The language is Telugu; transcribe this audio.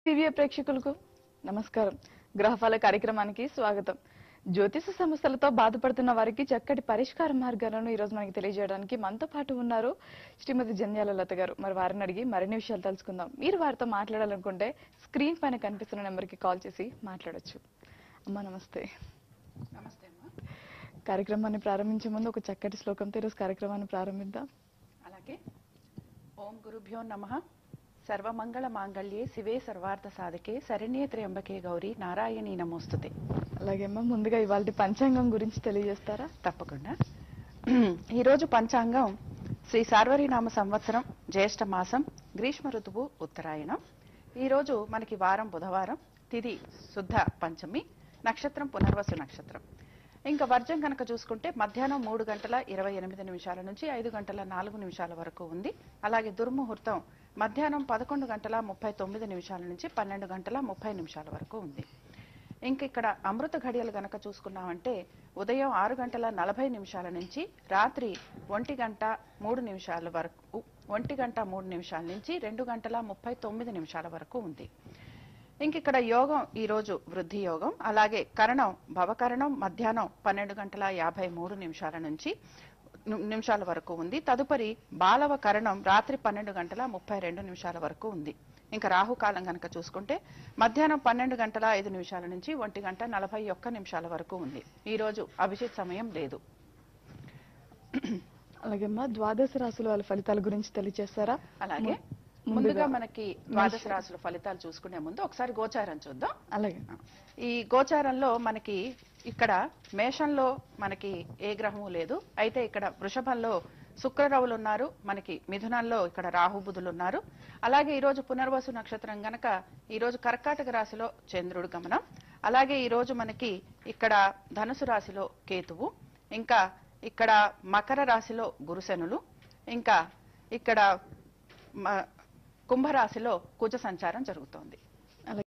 టీవీ ప్రేక్షకులకు నమస్కారం. గ్రహఫల కార్యక్రమానికి స్వాగతం. జ్యోతిష సమస్యలతో బాధపడుతున్న వారికి చక్కటి పరిష్కార మార్గాలను ఈ రోజు మనకి తెలియజేయడానికి మనతో పాటు ఉన్నారు శ్రీమతి జంధ్యాల లత గారు. మరి వారిని అడిగి మరిన్ని విషయాలు తెలుసుకుందాం. మీరు వారితో మాట్లాడాలనుకుంటే స్క్రీన్ పైన కనిపిస్తున్న నెంబర్కి కాల్ చేసి మాట్లాడొచ్చు. అమ్మా నమస్తే. నమస్తే అమ్మా. కార్యక్రమాన్ని ప్రారంభించే ముందు ఒక చక్కటి శ్లోకంతో ఈరోజు కార్యక్రమాన్ని ప్రారంభిద్దాం. అలాగే ఓం గురుభ్యో నమః. సర్వమంగళ మాంగళ్యే శివే సర్వార్థ సాధకే శరణ్యే త్ర్యంబకే గౌరీ నారాయణీ నమోస్తుతే. అలాగే అమ్మా, ముందుగా ఇవాళ పంచాంగం గురించి తెలియజేస్తారా? తప్పకుండా. ఈరోజు పంచాంగం శ్రీ సార్వరీనామ సంవత్సరం జ్యేష్ఠ మాసం గ్రీష్మ ఋతువు ఉత్తరాయణం. ఈరోజు మనకి వారం బుధవారం, తిథి శుద్ధ పంచమి, నక్షత్రం పునర్వసు నక్షత్రం. ఇంకా వర్జం కనుక చూసుకుంటే మధ్యాహ్నం 3:28 నుంచి 5:04 వరకు ఉంది. అలాగే దుర్ముహూర్తం మధ్యాహ్నం 11:39 నుంచి 12:30 వరకు ఉంది. ఇంక ఇక్కడ అమృత ఘడియలు గనక చూసుకున్నామంటే ఉదయం 6:40 నుంచి రాత్రి 1:03 వరకు, 1:03 నుంచి 2:39 వరకు ఉంది. ఇంక ఇక్కడ యోగం ఈ రోజు వృద్ధి యోగం. అలాగే కరణం భవకరణం మధ్యాహ్నం 12:53 నిమిషాల వరకు ఉంది. తదుపరి బాలవ కరణం రాత్రి 12:32 వరకు ఉంది. ఇంకా రాహుకాలం కనుక చూసుకుంటే మధ్యాహ్నం 12:05 నుంచి 1:41 వరకు ఉంది. ఈ రోజు అభిజిత్ సమయం లేదు. అలాగే అమ్మా, ద్వాదశ రాశుల వాళ్ళ ఫలితాల గురించి తెలియజేస్తారా? అలాగే ముందుగా మనకి ద్వాదశ రాశుల ఫలితాలు చూసుకునే ముందు ఒకసారి గోచారం చూద్దాం. అలాగే ఈ గోచారంలో మనకి ఇక్కడ మేషంలో మనకి ఏ గ్రహము లేదు. అయితే ఇక్కడ వృషభంలో శుక్రరవులు ఉన్నారు. మనకి మిథునంలో ఇక్కడ రాహుబుధులు ఉన్నారు. అలాగే ఈ రోజు పునర్వసు నక్షత్రం గనక ఈ రోజు కర్కాటక రాశిలో చంద్రుడు గమనం. అలాగే ఈ రోజు మనకి ఇక్కడ ధనుసు రాశిలో కేతువు, ఇంకా ఇక్కడ మకర రాశిలో గురుశనులు, ఇంకా ఇక్కడ కుంభరాశిలో కుజ సంచారం జరుగుతోంది.